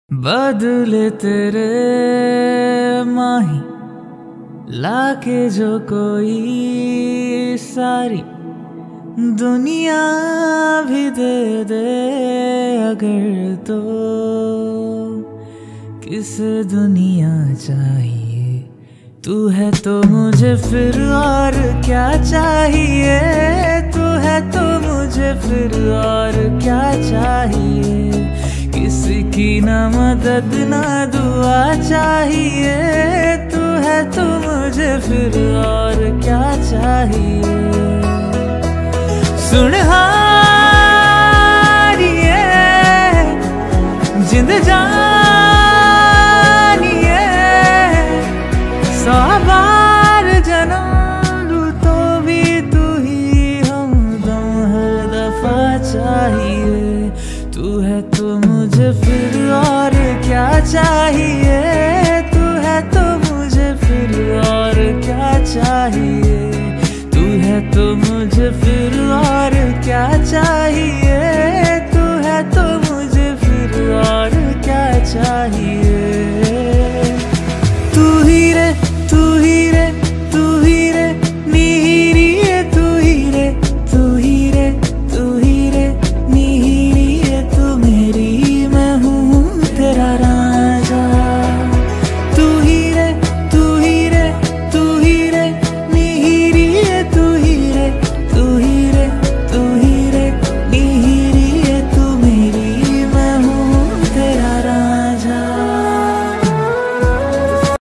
बदले तेरे माही लाके जो कोई सारी दुनिया भी दे दे अगर तो किस दुनिया चाहिए। तू है तो मुझे फिर और क्या चाहिए। तू है तो मुझे फिर और क्या चाहिए। किसी की ना मदद ना दुआ चाहिए। तू है तो मुझे फिर और क्या चाहिए। सुन हारिए जिंद जानिए 100 बार जन्म लूं तो भी तू ही हमदम हर दफा चाहिए। तू है तो मुझे फिर और क्या चाहिए। तू है तो मुझे फिर और क्या चाहिए। तू है तो मुझे फिर और क्या चाहिए।